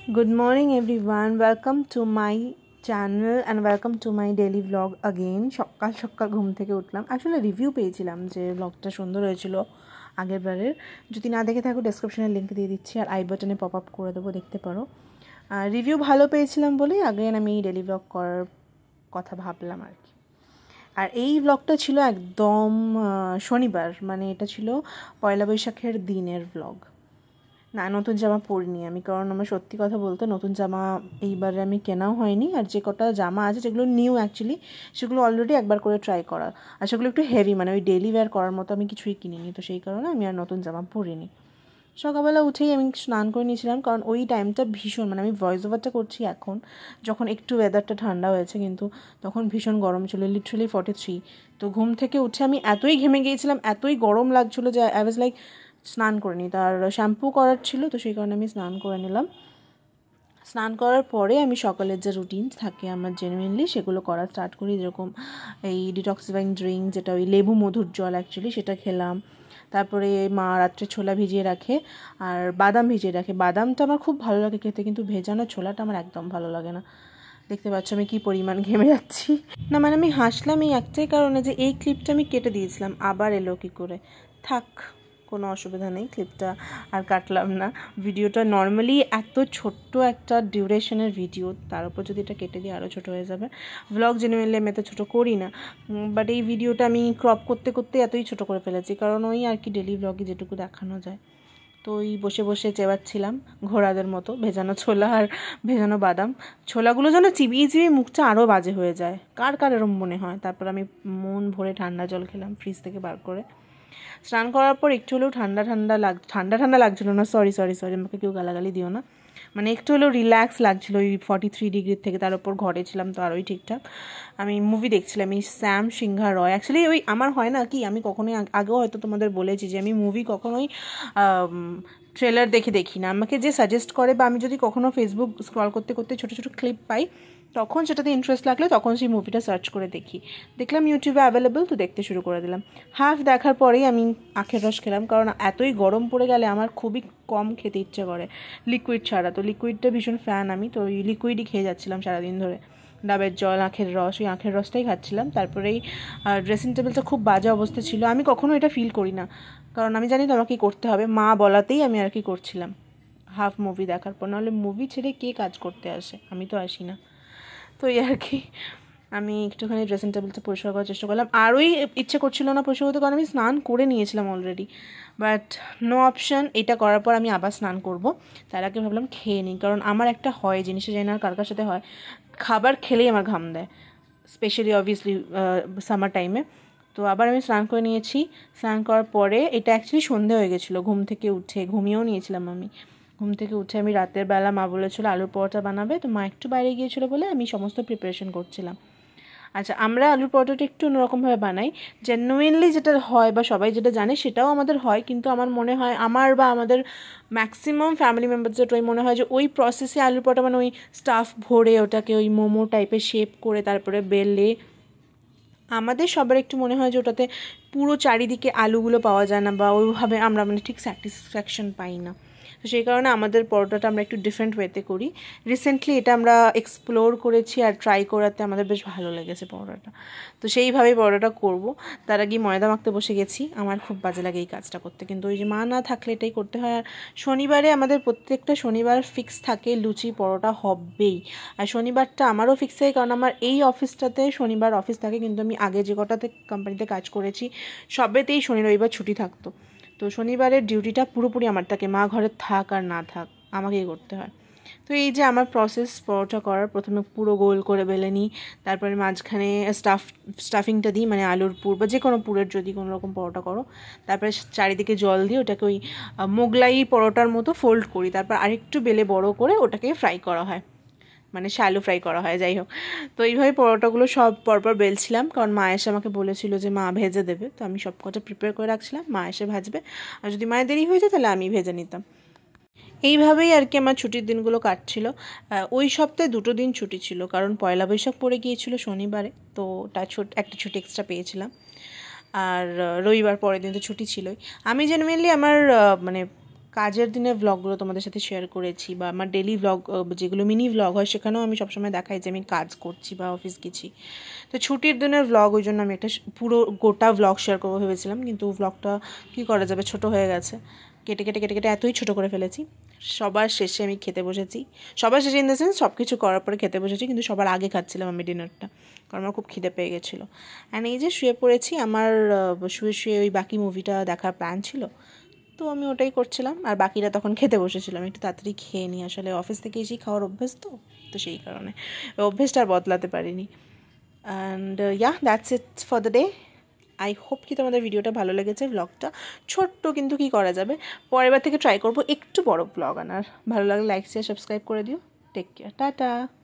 Good morning everyone, welcome to my channel and welcome to my daily vlog again. সকাল সকাল ঘুম থেকে উঠলাম, আসলে রিভিউ পেয়েছিলাম যে ব্লগটা সুন্দর হয়েছিল আগের বারের। যদি না দেখে থাকো ডেসক্রিপশনে লিংক দিয়ে দিচ্ছি আর আই বাটনে পপ আপ করে দেবো, দেখতে পারো। রিভিউ ভালো পেয়েছিলাম বলেই আগেন আমি ডেলি ভ্লগ করার কথা ভাবলাম আর কি। আর এই ব্লগটা ছিল একদম শনিবার, মানে এটা ছিল পয়লা বৈশাখের দিনের ব্লগ। না, নতুন জামা পরিনি আমি, কারণ আমার সত্যি কথা বলতে নতুন জামা এইবারে আমি কেনাও হয়নি। আর যে কটা জামা আছে যেগুলো নিউ অ্যাকচুয়ালি, সেগুলো অলরেডি একবার করে ট্রাই করা, আর সেগুলো একটু হেভি, মানে ওই ডেইলি ওয়্যার করার মতো আমি কিছুই কিনিনি, তো সেই কারণে আমি আর নতুন জামা পরিনি। সকালবেলা উঠেই আমি স্নান করে নিয়েছিলাম, কারণ ওই টাইমটা ভীষণ, মানে আমি ভয়েস ওভারটা করছি এখন যখন একটু ওয়েদারটা ঠান্ডা হয়েছে, কিন্তু তখন ভীষণ গরম ছিল, লিটারালি 43। তো ঘুম থেকে উঠে আমি এতই ঘেমে গিয়েছিলাম, এতই গরম লাগছিলো যে আই ওয়াজ লাইক স্নান করে নিই। তার শ্যাম্পু করার ছিল, তো সেই কারণে আমি স্নান করে নিলাম। স্নান করার পরে আমি সকালের যে রুটিন থাকে আমার জেনুইনলি সেগুলো করা স্টার্ট করি, যেরকম এই ডিটক্সিফাইং ড্রিঙ্ক, যেটা ওই লেবু মধুর জল অ্যাকচুয়ালি, সেটা খেলাম। তারপরে মা রাত্রে ছোলা ভিজিয়ে রাখে আর বাদাম ভিজিয়ে রাখে। বাদামটা আমার খুব ভালো লাগে খেতে, কিন্তু ভেজানো ছোলাটা আমার একদম ভালো লাগে না। দেখতে পাচ্ছ আমি কী পরিমাণ ঘেমে যাচ্ছি। না মানে আমি হাসলাম এই একটাই কারণে যে এই ক্লিপটা আমি কেটে দিয়েছিলাম, আবার এলো কী করে। থাক, কোনো অসুবিধা নেই, ক্লিপটা আর কাটলাম না। ভিডিওটা নর্মালি এত ছোট্ট একটা ডিউরেশনের ভিডিও, তার উপর যদি এটা কেটে দিয়ে আরও ছোটো হয়ে যাবে। ভ্লগ জেনুইনলি আমি এত ছোটো করি না, বাট এই ভিডিওটা আমি ক্রপ করতে করতে এতই ছোটো করে ফেলেছি, কারণ ওই আর কি ডেলি ভ্লগে যেটুকু দেখানো যায়। তো ওই বসে বসে চেবাচ্ছিলাম ঘোড়াদের মতো ভেজানো ছোলা আর ভেজানো বাদাম। ছোলাগুলো যেন চিবিয়ে চিবিয়ে মুখটা আরও বাজে হয়ে যায়, কার কার এরম মনে হয়। তারপর আমি মন ভরে ঠান্ডা জল খেলাম ফ্রিজ থেকে বার করে। স্নান করার পর একটু হলেও ঠান্ডা ঠান্ডা লাগছিলো না, সরি আমাকে কেউ গালাগালি দিও না, মানে একটু হলেও রিল্যাক্স লাগছিলো ওই 43 ডিগ্রির থেকে। তার উপর ঘরে ছিলাম তো আরোই ঠিকঠাক। আমি মুভি দেখছিলাম, এই শ্যাম সিংহা রয়। অ্যাকচুয়ালি ওই আমার হয় না কি, আমি কখনোই আগেও হয়তো তোমাদের বলেছি যে আমি মুভি কখনোই ট্রেলার দেখি না। আমাকে যে সাজেস্ট করে, বা আমি যদি কখনো ফেসবুক স্ক্রল করতে করতে ছোটো ছোটো ক্লিপ পাই, তখন সেটাতে ইন্টারেস্ট লাগলে তখন সেই মুভিটা সার্চ করে দেখি। দেখলাম ইউটিউবে অ্যাভেলেবল, তো দেখতে শুরু করে দিলাম। হাফ দেখার পরেই আমি আখের রস খেলাম, কারণ এতই গরম পড়ে গেলে আমার খুবই কম খেতে ইচ্ছে করে লিকুইড ছাড়া। তো লিকুইডটা ভীষণ ফ্যান আমি, তো ওই লিকুইডই খেয়ে যাচ্ছিলাম সারাদিন ধরে। ডাবের জল, আখের রস, ওই আখের রসটাই খাচ্ছিলাম। তারপরেই ড্রেসিং টেবিলটা খুব বাজে অবস্থা ছিল। আমি কখনো এটা ফিল করি না, কারণ আমি জানি তো আমাকে করতে হবে, মা বলাতেই আমি আর কি করছিলাম হাফ মুভি দেখার পর। নাহলে মুভি ছেড়ে কে কাজ করতে আসে, আমি তো আসি না। তো এই আর কি, আমি একটুখানি ড্রেসিং টেবিলটা পরিষ্কার করার চেষ্টা করলাম। আর ওই ইচ্ছে করছিল না পরিষ্কার করতে, কারণ আমি স্নান করে নিয়েছিলাম অলরেডি, বাট নো অপশান। এটা করার পর আমি আবার স্নান করব, তার আগে ভাবলাম খেয়ে নিই, কারণ আমার একটা হয় জিনিসটা, জানি না কার কার সাথে হয়, খাবার খেলেই আমার ঘাম দেয়, স্পেশালি অবভিয়াসলি সামার টাইমে। তো আবার আমি স্নান করে নিয়েছি। স্নান করার পরে এটা অ্যাকচুয়ালি সন্ধে হয়ে গেছিলো, ঘুম থেকে উঠে ঘুমিয়েও নিয়েছিলাম আমি। ঘুম থেকে উঠে আমি রাতের বেলা, মা বলেছিলো আলুর পরোটা বানাবে, তো মা একটু বাইরে গিয়েছিলো বলে আমি সমস্ত প্রিপারেশন করছিলাম। আচ্ছা, আমরা আলুর পরোটাটা একটু অন্যরকমভাবে বানাই। জেনুইনলি যেটা হয় বা সবাই যেটা জানে সেটাও আমাদের হয়, কিন্তু আমার মনে হয় আমার বা আমাদের ম্যাক্সিমাম ফ্যামিলি মেম্বারদের ওই মনে হয় যে ওই প্রসেসে আলুর পরোটা, মানে ওই স্টাফ ভরে ওটাকে ওই মোমো টাইপের শেপ করে তারপরে বেলে, আমাদের সবার একটু মনে হয় যে ওটাতে পুরো চারিদিকে আলুগুলো পাওয়া যায় না, বা ওইভাবে আমরা মানে ঠিক স্যাটিসফ্যাকশন পাই না। তো সেই কারণে আমাদের পরোটাটা আমরা একটু ডিফারেন্ট ওয়েতে করি। রিসেন্টলি এটা আমরা এক্সপ্লোর করেছি আর ট্রাই করাতে আমাদের বেশ ভালো লেগেছে পরোটাটা, তো সেইভাবেই পরোটাটা করব। তার আগে ময়দা মাখতে বসে গেছি। আমার খুব বাজে লাগে এই কাজটা করতে, কিন্তু ওই যে মা না থাকলে এটাই করতে হয়। আর শনিবারে আমাদের প্রত্যেকটা শনিবার ফিক্স থাকে লুচি পরোটা হবেই। আর শনিবারটা আমারও ফিক্স থাকে, কারণ আমার এই অফিসটাতে শনিবার অফিস থাকে, কিন্তু আমি আগে যে কটাতে কোম্পানিতে কাজ করেছি সবেতেই শনি রবিবার ছুটি থাকতো। তো শনিবারের ডিউটিটা পুরোপুরি আমার থাকে, মা ঘরে থাক আর না থাক আমাকেই করতে হয়। তো এই যে আমার প্রসেস পরোটা করার, প্রথমে পুরো গোল করে বেলে নিই, তারপরে মাঝখানে স্টাফিংটা দিই, মানে আলুর পুর বা যে কোনো পুরের যদি কোনো রকম পরোটা করো, তারপরে চারিদিকে জল দিয়ে ওটাকে ওই মোগলাই পরোটার মতো ফোল্ড করি, তারপর আরেকটু বেলে বড় করে ওটাকে ফ্রাই করা হয়, মানে শ্যালো ফ্রাই করা হয়, যাই হোক। তো এইভাবে পরোটাগুলো সব পরপর বেলছিলাম, কারণ মা এসে আমাকে বলেছিল যে মা ভেজে দেবে, তো আমি সব কটা প্রিপেয়ার করে রাখছিলাম, মা এসে ভাজবে, আর যদি মায়ের দেরি হয়ে যায় তাহলে আমি ভেজে নিতাম। এইভাবেই আর কি আমার ছুটির দিনগুলো কাটছিল। ওই সপ্তাহে 2 দিন ছুটি ছিল, কারণ পয়লা বৈশাখ পড়ে গিয়েছিল শনিবারে, তো একটা ছুটি এক্সট্রা পেয়েছিলাম। আর রবিবার পরের দিন তো ছুটি ছিলই। আমি জেনুইনলি আমার মানে কাজের দিনের ব্লগগুলো তোমাদের সাথে শেয়ার করেছি, বা আমার ডেলি ব্লগ যেগুলো মিনি ব্লগ হয় সেখানেও আমি সবসময় দেখাই যে আমি কাজ করছি বা অফিস গেছি। তো ছুটির দিনের ব্লগ, ওই জন্য আমি একটা পুরো গোটা ব্লগ শেয়ার করবো ভেবেছিলাম, কিন্তু ব্লগটা কী করা যাবে, ছোটো হয়ে গেছে, কেটে কেটে কেটে কেটে এতই ছোটো করে ফেলেছি। সবার শেষে আমি খেতে বসেছি, সবার শেষে ইন দ্য সেন্স সব কিছু করার পরে খেতে বসেছি, কিন্তু সবার আগে খাচ্ছিলাম আমি ডিনারটা, কারণ আমার খুব খিদে পেয়ে গেছিলো। অ্যান্ড এই যে শুয়ে পড়েছি, আমার শুয়ে শুয়ে ওই বাকি মুভিটা দেখার প্ল্যান ছিল, তো আমি ওটাই করছিলাম, আর বাকিরা তখন খেতে বসেছিলাম। একটু তাড়াতাড়ি খেয়ে নিই, আসলে অফিস থেকে এসেই খাওয়ার অভ্যেস, তো সেই কারণে অভ্যেসটা আর বদলাতে পারিনি। And that's it for the day. I hope কি তোমাদের ভিডিওটা ভালো লেগেছে। ব্লগটা ছোট্ট, কিন্তু কি করা যাবে, পরের বার থেকে ট্রাই করবো একটু বড় ব্লগ আনার। ভালো লাগলে লাইক শেয়ার সাবস্ক্রাইব করে দিও। Take care, tata.